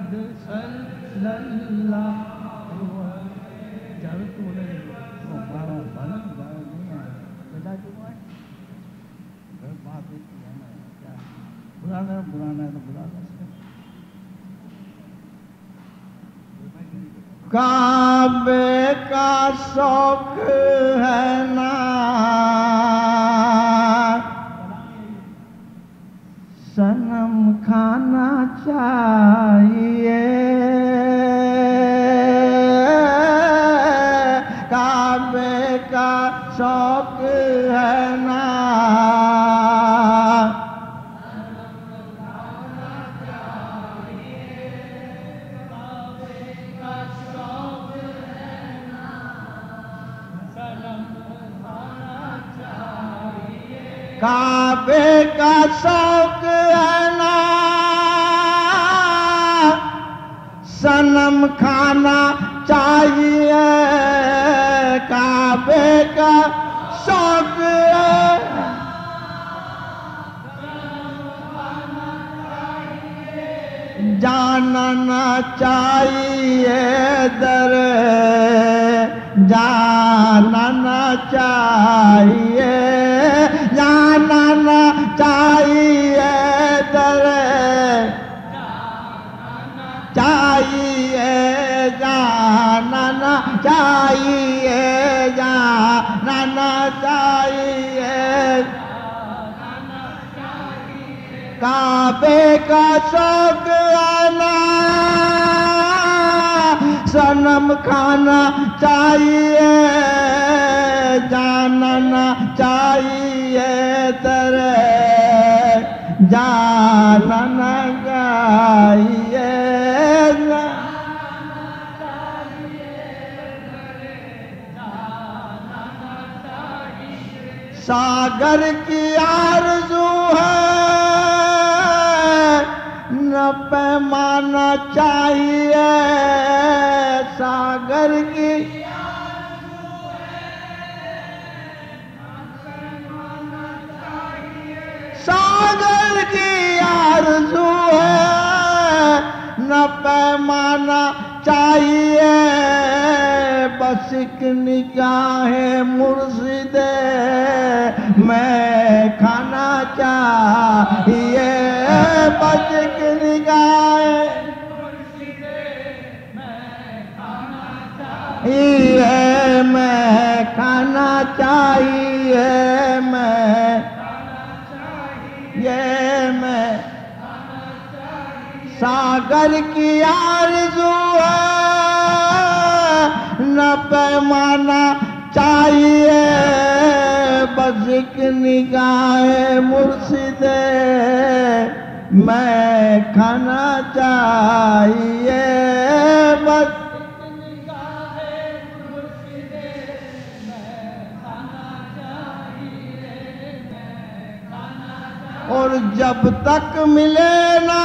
जब तूने हमारा मन बेटा क्यों है बात है ना क्या बुराना तो बुराना काबे का शौक है ना सनम खाना चाहिए काबे का शौक है ना काबे का शौक है ना सनम खाना चाहिए काबे का शौक है जानना चाहिए दर जानना चाहिए जानना चाहिए दर चाहिए जानना चाहिए जानना चाहिए काबे का शौक आना सनम खाना चाहिए जानना चाहिए तेरे जानना चाहिए सागर की आरज़ू है न पैमाना चाहिए सागर की सागर की आरज़ू है न पैमाना चाहिए बस एक निगाहे मुर्शिदे मैं खाना चाहिए बस एक निगाहे ये मैं खाना चाहिए मैं ये मैं सागर की आरज़ू है न पैमाना चाहिए बस एक निगाहे मुर्शिदे मैं खाना चाहिए बस और जब तक मिले ना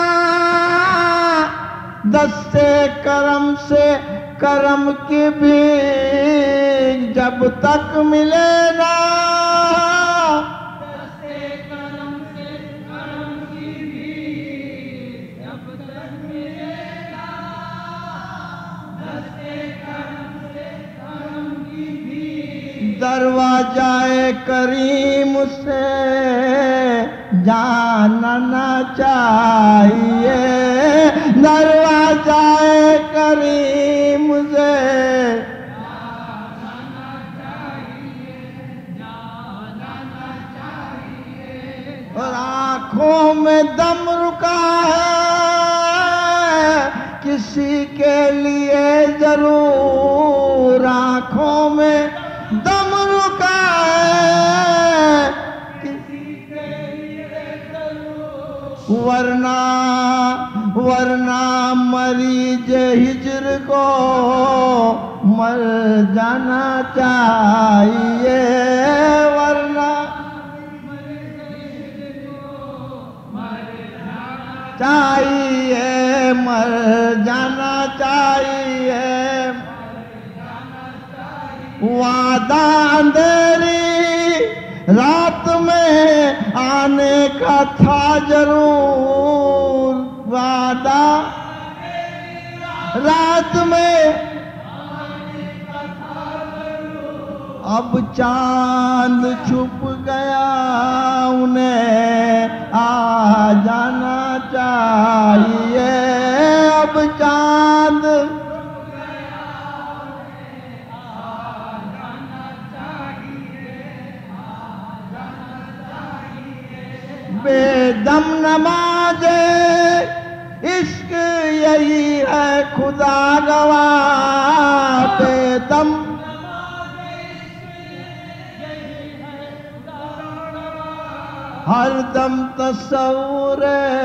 दस्ते करम से करम की भी जब तक मिले ना दस्ते करम से करम की भी जब तक मिले ना दस्ते करम से करम की भी दरवाज़ाए करीम से जानना चाहिए दरवाज़ाए करीम से जानना चाहिए और आँखों में दम रुका है किसी के लिए जरूर आँखों में दम रुका है वरना वरना मरीज हिज्र को मर जाना चाहिए वरना चाहिए मर जाना चाहिए वादा अंधेरी रात में आने का था जरूर वादा रात में अब चांद छुप गया, उन्हें आ जाना चाहिए। अब चांद बेदम नमाज़े इश्क यही है खुदा गवाह। बेदम हर दम तस्वुर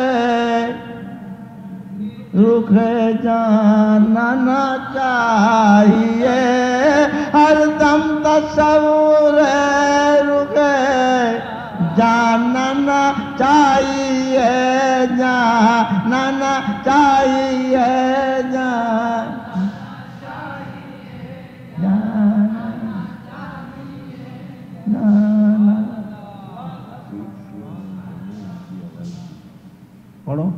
रुखे जानना चाहिए। हर दम तस्वुर रुखे जानना चाहिए, जानना चाहिए, पढ़ो।